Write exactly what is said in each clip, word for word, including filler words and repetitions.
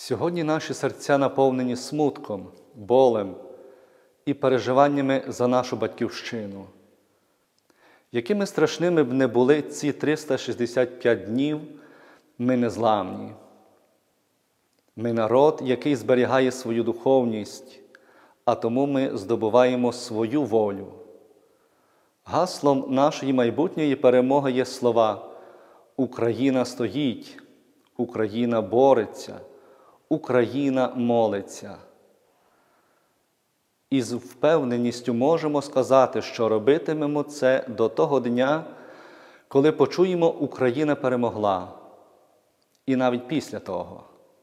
Сьогодні наші серця наповнені смутком, болем і переживаннями за нашу Батьківщину. Якими страшними б не були ці триста шістдесят п'ять днів, ми незламні. Ми народ, який зберігає свою духовність, а тому ми здобуваємо свою волю. Гаслом нашої майбутньої перемоги є слова «Україна стоїть», «Україна бореться», «Україна молиться». І з впевненістю можемо сказати, що робитимемо це до того дня, коли почуємо «Україна перемогла», і навіть після того.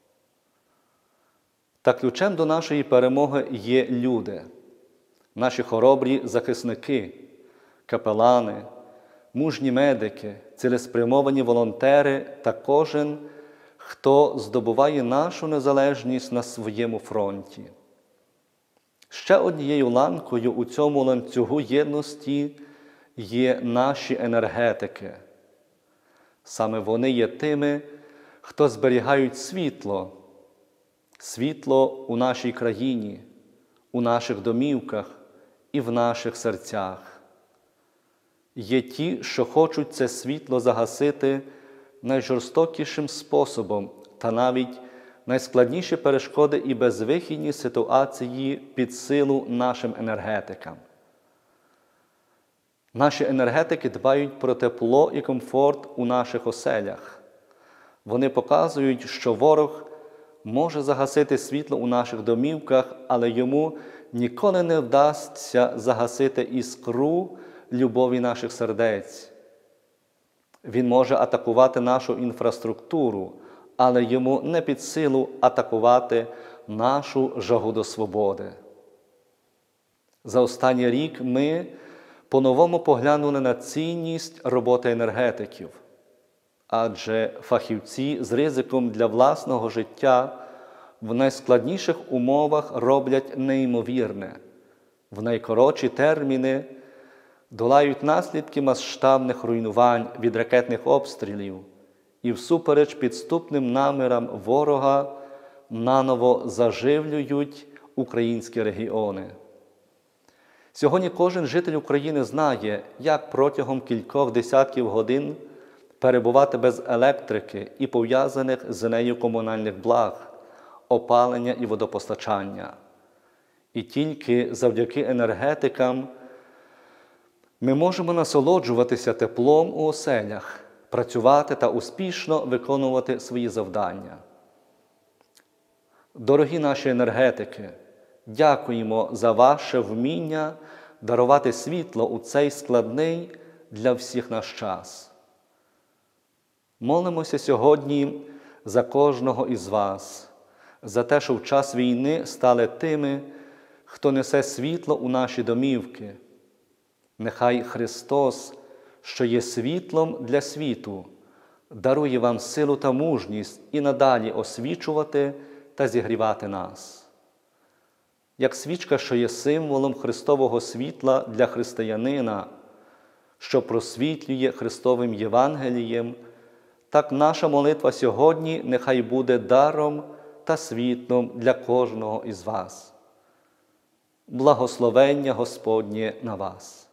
Та ключем до нашої перемоги є люди, наші хоробрі захисники, капелани, мужні медики, цілеспрямовані волонтери та кожен, хто здобуває нашу незалежність на своєму фронті. Ще однією ланкою у цьому ланцюгу єдності є наші енергетики. Саме вони є тими, хто зберігають світло, світло у нашій країні, у наших домівках і в наших серцях. Є ті, що хочуть це світло загасити найжорстокішим способом та навіть найскладніші перешкоди і безвихідні ситуації під силу нашим енергетикам. Наші енергетики дбають про тепло і комфорт у наших оселях. Вони показують, що ворог може загасити світло у наших домівках, але йому ніколи не вдасться загасити іскру любові наших сердець. Він може атакувати нашу інфраструктуру, але йому не під силу атакувати нашу жагу до свободи. За останній рік ми по-новому поглянули на цінність роботи енергетиків, адже фахівці з ризиком для власного життя в найскладніших умовах роблять неймовірне, в найкоротші терміни долають наслідки масштабних руйнувань від ракетних обстрілів і всупереч підступним намірам ворога наново заживлюють українські регіони. Сьогодні кожен житель України знає, як протягом кількох десятків годин перебувати без електрики і пов'язаних з нею комунальних благ, опалення і водопостачання. І тільки завдяки енергетикам ми можемо насолоджуватися теплом у оселях, працювати та успішно виконувати свої завдання. Дорогі наші енергетики, дякуємо за ваше вміння дарувати світло у цей складний для всіх наш час. Молимося сьогодні за кожного із вас, за те, що в час війни стали тими, хто несе світло у наші домівки. Нехай Христос, що є світлом для світу, дарує вам силу та мужність і надалі освічувати та зігрівати нас. Як свічка, що є символом Христового світла для християнина, що просвітлює Христовим Євангелієм, так наша молитва сьогодні нехай буде даром та світлом для кожного із вас. Благословення Господнє на вас!